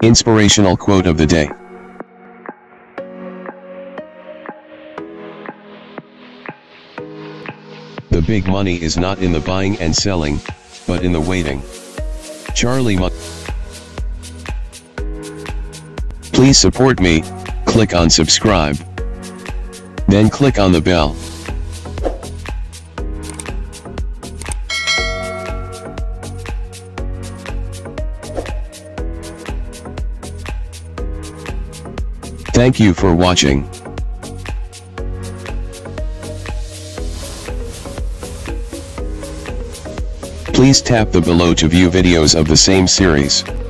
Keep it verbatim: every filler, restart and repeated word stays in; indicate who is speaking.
Speaker 1: Inspirational quote of the day. The big money is not in the buying and selling, but in the waiting. Charlie Munger. Please support me, click on subscribe. Then click on the bell. Thank you for watching. Please tap the below to view videos of the same series.